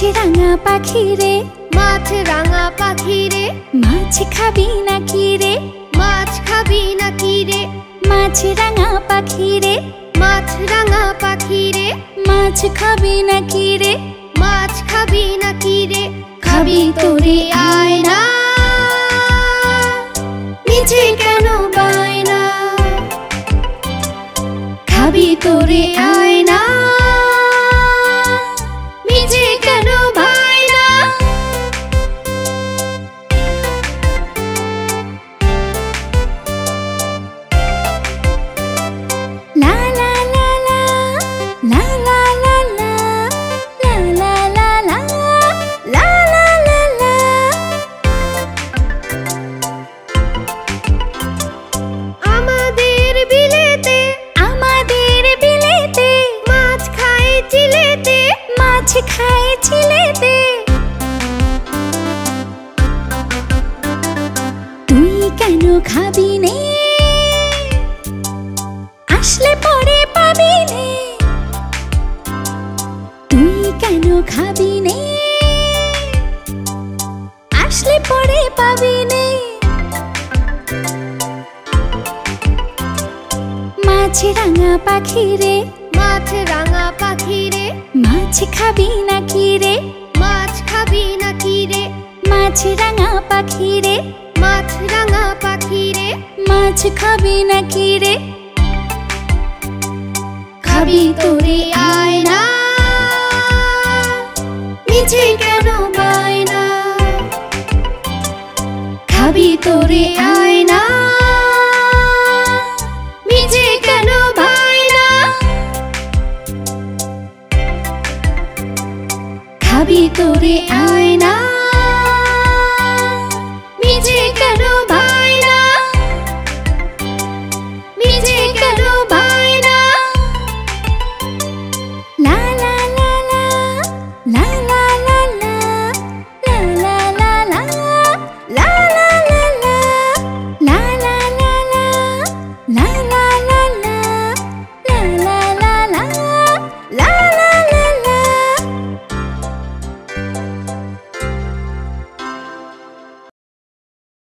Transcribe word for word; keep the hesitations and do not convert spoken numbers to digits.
রাঙা পাখি রে, মাছ রাঙা পাখি রে, মাছ খাবি নাকি রে, মাছ খাবি নাকি রে, মাছ রাঙা পাখি রে, মাছ রাঙা পাখি রে, মাছ খাবি নাকি রে, মাছ খাবি নাকি রে, খাবি তোরে আয় না, মিছে কেন বায়না, খাবি তোরে আয় না, মিছে কেন বায়না। লা লা লা লা, লা লা লা লা, লা লা লা লা, লা লা লা লা। আমাদের বিলেতে, আমাদের বিলেতে, মাছ খায় চিলেতে, মাছ খায় চিলেতে। তুই কেন খাবি নে, আসলে পরে পাবি নে। তুই কেন খাবি নে, আসলে পরে পাবি নে। মাছ রাঙা পাখি রে, মাছ রাঙা পাখি রে, মাছ খাবি নাকি রে, মাছ খাবি নাকি রে, মাছ রাঙা পাখি রে, মাছ রাঙা পাখি রে, মাছ খাবি নাকি রে, খাবি তোরে আয় না, মিছে কেন বায়না, খাবি তোরে আয় না, মিছে কেন বায়না, খাবি তোরে